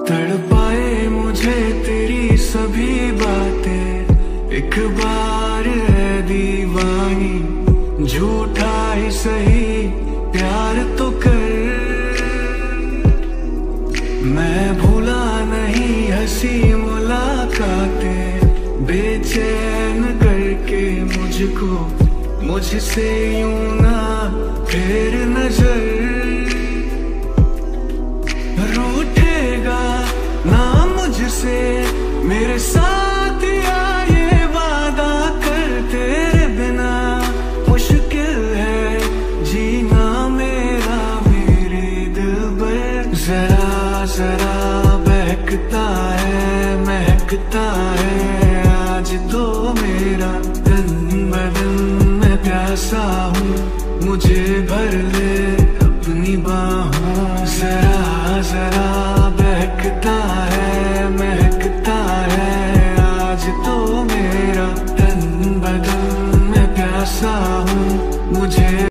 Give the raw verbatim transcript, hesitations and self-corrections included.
तड़पाए मुझे तेरी सभी बातें, एक बार है दीवानी, झूठा ही सही प्यार तो कर। मैं भूला नहीं हंसी मुलाकातें, बेचैन करके मुझको मुझसे यूं ना फेर नजर। रूठेगा ना मुझसे मेरे साथ या ये वादा कर, तेरे बिना मुश्किल है जीना मेरा मेरे दिल पर। जरा जरा बहकता है महकता है आज तो मेरा दिन बदन, मैं प्यासा हूँ मुझे भर ले अपनी बाहों। जरा जरा